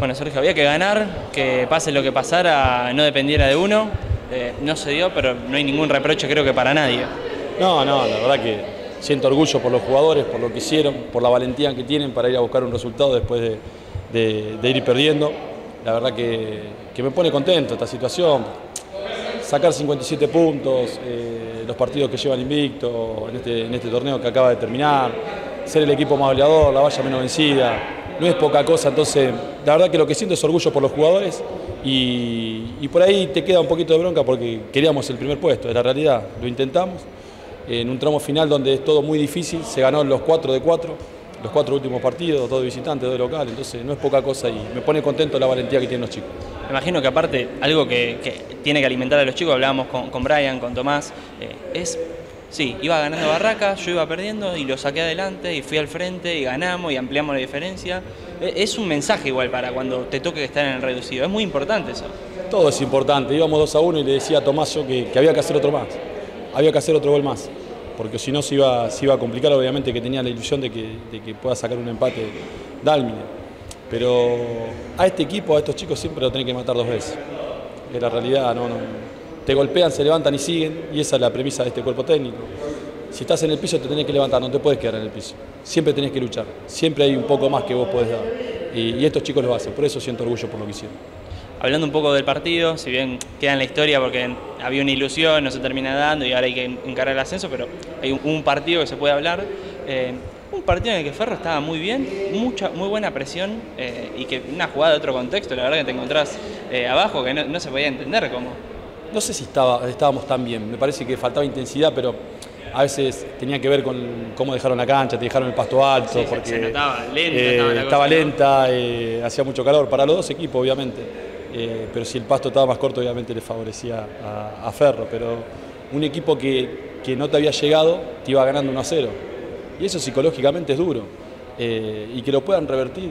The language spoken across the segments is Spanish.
Bueno, Sergio, había que ganar, que pase lo que pasara, no dependiera de uno. No se dio, pero no hay ningún reproche, creo que para nadie. No, la verdad que siento orgullo por los jugadores, por lo que hicieron, por la valentía que tienen para ir a buscar un resultado después de ir perdiendo. La verdad que me pone contento esta situación. Sacar 57 puntos, los partidos que llevan invicto en este torneo que acaba de terminar, ser el equipo más goleador, la valla menos vencida. No es poca cosa, entonces la verdad que lo que siento es orgullo por los jugadores y por ahí te queda un poquito de bronca porque queríamos el primer puesto, es la realidad, lo intentamos. En un tramo final donde es todo muy difícil, se ganó los 4 de 4, los 4 últimos partidos, 2 de visitante, 2 de local, entonces no es poca cosa y me pone contento la valentía que tienen los chicos. Me imagino que aparte, algo que tiene que alimentar a los chicos, hablábamos con Brian, con Tomás, sí, iba ganando Barraca, yo iba perdiendo y lo saqué adelante y fui al frente y ganamos y ampliamos la diferencia. Es un mensaje igual para cuando te toque estar en el reducido, es muy importante eso. Todo es importante, íbamos 2-1 y le decía a Tomás yo que había que hacer otro más, había que hacer otro gol más, porque si no se iba a complicar, obviamente que tenía la ilusión de que pueda sacar un empate Dálmine. Pero a este equipo, a estos chicos siempre lo tenés que matar 2 veces, es la realidad, no. Te golpean, se levantan y siguen, y esa es la premisa de este cuerpo técnico. Si estás en el piso te tenés que levantar, no te puedes quedar en el piso. Siempre tenés que luchar, siempre hay un poco más que vos podés dar. Y estos chicos lo hacen, por eso siento orgullo por lo que hicieron. Hablando un poco del partido, si bien queda en la historia porque había una ilusión, no se termina dando y ahora hay que encarar el ascenso, pero hay un partido que se puede hablar. Un partido en el que Ferro estaba muy bien, muy buena presión y que una jugada de otro contexto, la verdad que te encontrás abajo que no se podía entender cómo. No sé si estábamos tan bien, me parece que faltaba intensidad, pero a veces tenía que ver con cómo dejaron la cancha, te dejaron el pasto alto, sí, porque se notaba lenta, estaba lenta, hacía mucho calor para los dos equipos obviamente, pero si el pasto estaba más corto obviamente le favorecía a Ferro, pero un equipo que no te había llegado te iba ganando 1-0 y eso psicológicamente es duro y que lo puedan revertir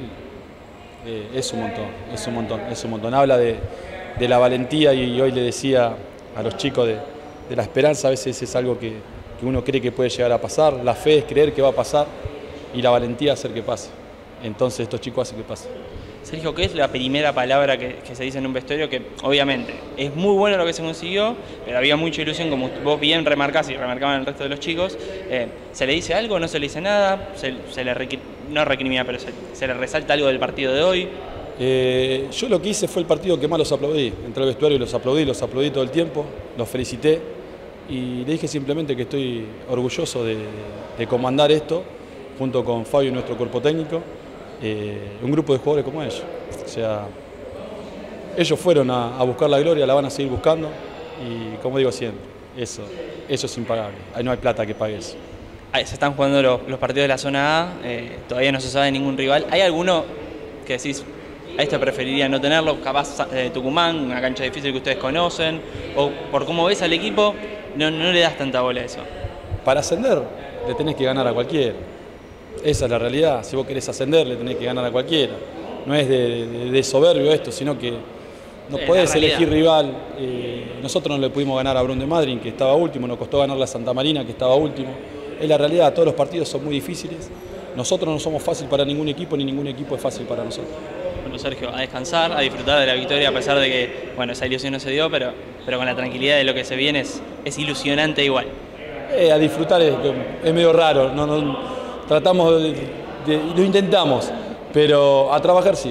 es un montón, habla de la valentía y hoy le decía a los chicos de la esperanza, a veces es algo que uno cree que puede llegar a pasar, la fe es creer que va a pasar y la valentía hacer que pase. Entonces estos chicos hacen que pase. Sergio, ¿qué es la primera palabra que se dice en un vestuario? Que obviamente es muy bueno lo que se consiguió, pero había mucha ilusión, como vos bien remarcás y remarcaban el resto de los chicos. ¿Se le dice algo? ¿No se le dice nada? No recrimina, pero se le resalta algo del partido de hoy. Yo lo que hice fue el partido que más los aplaudí. Entré al vestuario y los aplaudí todo el tiempo, los felicité y le dije simplemente que estoy orgulloso de comandar esto junto con Fabio y nuestro cuerpo técnico, un grupo de jugadores como ellos. O sea, ellos fueron a buscar la gloria, la van a seguir buscando y como digo siempre, eso es impagable, ahí no hay plata que pague eso. Se están jugando los partidos de la zona A, todavía no se sabe ningún rival. ¿Hay alguno que decís, a este preferiría no tenerlo? Capaz Tucumán, una cancha difícil que ustedes conocen, o por cómo ves al equipo, no le das tanta bola a eso. Para ascender le tenés que ganar a cualquiera, esa es la realidad, si vos querés ascender le tenés que ganar a cualquiera, no es de soberbio esto, sino que no podés elegir rival. Nosotros no le pudimos ganar a Brun de Madryn, que estaba último, nos costó ganarle a Santa Marina, que estaba último, es la realidad, todos los partidos son muy difíciles, nosotros no somos fácil para ningún equipo, ni ningún equipo es fácil para nosotros. Bueno, Sergio, a descansar, a disfrutar de la victoria, a pesar de que, bueno, esa ilusión no se dio, pero con la tranquilidad de lo que se viene es ilusionante igual. A disfrutar es medio raro, tratamos lo intentamos, pero a trabajar sí,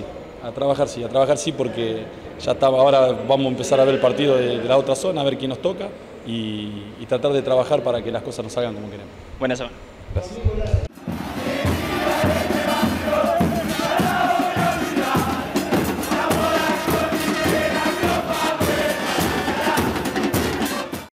porque ya estamos, ahora vamos a empezar a ver el partido de la otra zona, a ver quién nos toca y tratar de trabajar para que las cosas nos salgan como queremos. Buena semana. Gracias.